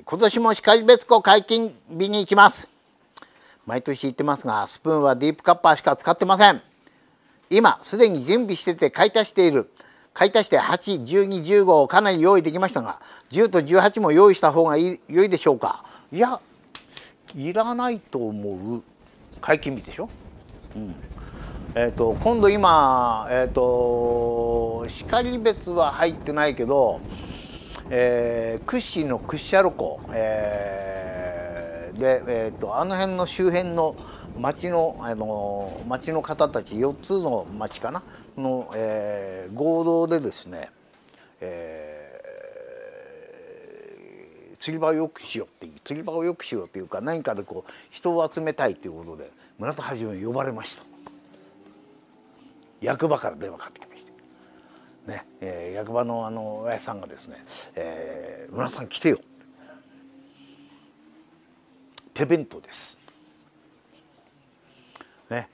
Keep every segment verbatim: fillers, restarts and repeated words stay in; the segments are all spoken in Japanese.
今年も然別湖解禁日に行きます。毎年言ってますが、スプーンはディープカッパーしか使ってません。今すでに準備してて買い足している。買い足してはち、じゅうに、じゅうごをかなり用意できましたが、じゅうとじゅうはちも用意した方がいい良いでしょうか。いや、いらないと思う。解禁日でしょ。うん、えっ、ー、と今度今えっ、ー、と然別は入ってないけど、えー、屈指の屈斜路湖、えー、で、えー、とあの辺の周辺の町のあの町の方たちよっつの町かなの、えー、合同でですね、えー、釣り場をよくしようっていう釣り場をよくしようっていうか何かでこう人を集めたいということで村田はじめ呼ばれました。役場から電話かかってきましたね、えー、役場のあの親父さんがですね、えー、村田さん来てよ、手弁当ですね、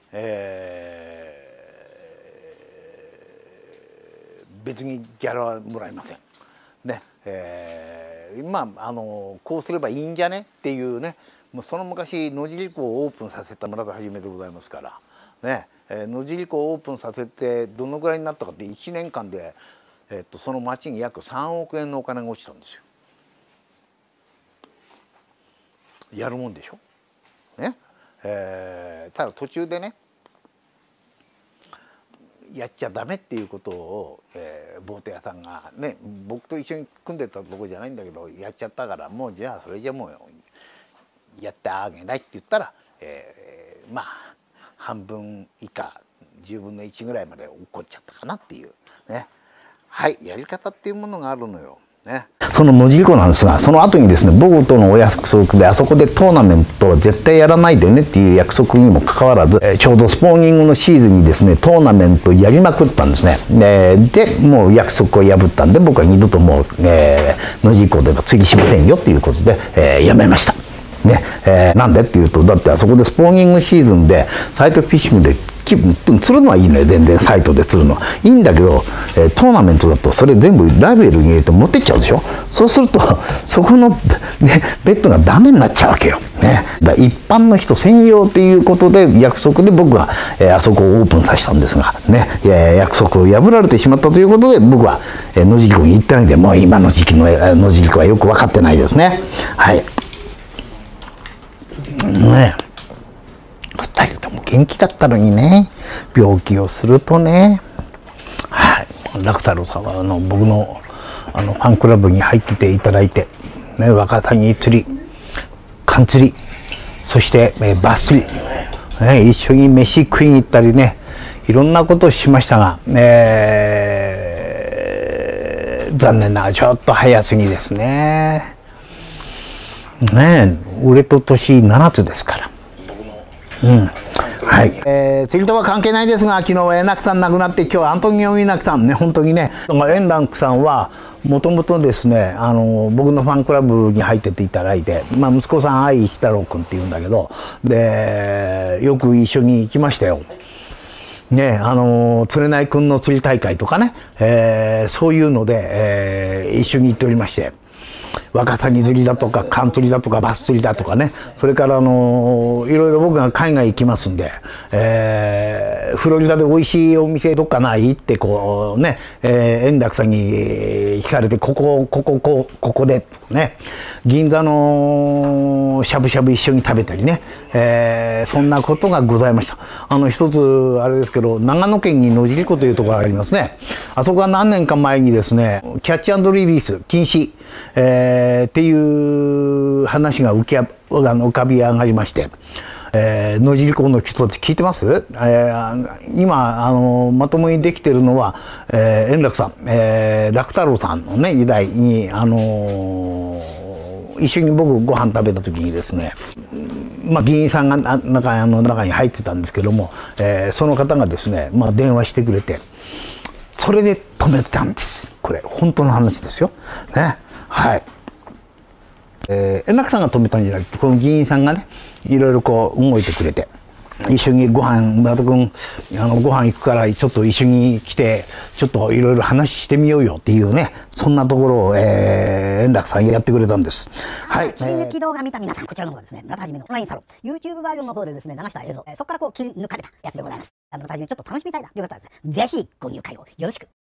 えー、別にギャラはもらえませんね、えー、まああのこうすればいいんじゃねっていうね、もうその昔野尻湖をオープンさせた村田はじめでございますからね、えー、野尻湖をオープンさせてどのぐらいになったかっていちねんかんで、えー、っとその町に約さんおくえんのお金が落ちたんですよ。やるもんでしょね。えー、ただ途中でねやっちゃダメっていうことを、えー、ボート屋さんがね僕と一緒に組んでたとこじゃないんだけどやっちゃったからもうじゃあそれじゃもうやってあげないって言ったら、えー、まあ半分以下じゅうぶんのいちぐらいまで落っこっちゃったかなっていうね、はいやり方っていうものがあるのよ。ね、その野尻湖なんですが、その後にですね僕とのお約束であそこでトーナメントは絶対やらないでねっていう約束にもかかわらず、ちょうどスポーニングのシーズンにですねトーナメントやりまくったんですね。でもう約束を破ったんで僕は二度ともう、えー、野尻湖では釣りしませんよっていうことで、えー、やめました。ねえー、なんでっていうとだってあそこでスポーニングシーズンでサイトフィッシングで釣るのはいいのよ、全然サイトで釣るのはいいんだけど、えー、トーナメントだとそれ全部ラベルに入れて持ってっちゃうでしょ。そうするとそこの、ね、ベッドがダメになっちゃうわけよ。ね、だ一般の人専用っていうことで約束で僕は、えー、あそこをオープンさせたんですがね、えー、約束を破られてしまったということで僕は、えー、野尻湖に行ってないんでもう今の時期の、えー、野尻湖はよく分かってないですね。はい。ねふたりとも元気だったのにね病気をするとね、はい、楽太郎さんはあの僕のあのファンクラブに入ってていただいて、ね、ワカサギ釣り缶釣りそして、えー、バス釣り、ね、一緒に飯食いに行ったりねいろんなことをしましたが、えー、残念ながらちょっと早すぎですね。ねえ俺と年ななつですから。うんはい、えー、釣りとは関係ないですが昨日円楽さん亡くなって今日はアントニオ猪木さんね本当にね円楽さんはもともとですねあの僕のファンクラブに入ってていただいて、まあ、息子さん愛石太郎君っていうんだけどでよく一緒に行きましたよ。ねあの釣れない君の釣り大会とかね、えー、そういうので、えー、一緒に行っておりまして。ワカサギ釣りだとか缶釣りだとかバス釣りだとかねそれからあのいろいろ僕が海外行きますんで、えー、フロリダで美味しいお店どっかないってこうね、えー、円楽さんに聞かれてここここここここでね銀座のしゃぶしゃぶ一緒に食べたりね、えー、そんなことがございました。あの一つあれですけど長野県に野尻湖というところがありますね。あそこは何年か前にですねキャッチ&リリース禁止、えー、っていう話が浮きあ浮かび上がりまして、えー、野尻湖の人たち聞いてます、えー、今あのまともにできてるのは、えー、円楽さん、えー、楽太郎さんのね時代に、あのー、一緒に僕ご飯食べた時にですね、まあ、議員さんが中あの中に入ってたんですけども、えー、その方がですね、まあ、電話してくれてそれで止めたんです。これ本当の話ですよ。ねはい、えー、円楽さんが止めたんじゃなくてこの議員さんがねいろいろこう動いてくれて一緒にご飯、村田君、あの、ご飯行くから、ちょっと一緒に来て、ちょっといろいろ話してみようよっていうね、そんなところを、えー、円楽さんやってくれたんです。はい。 切り抜き動画見た皆さん、こちらの方はですね、村田はじめのオンラインサロン、YouTube バージョンの方でですね、流した映像、そこからこう切り抜かれたやつでございます。村田はじめちょっと楽しみたいなという方はですね、ぜひご入会をよろしく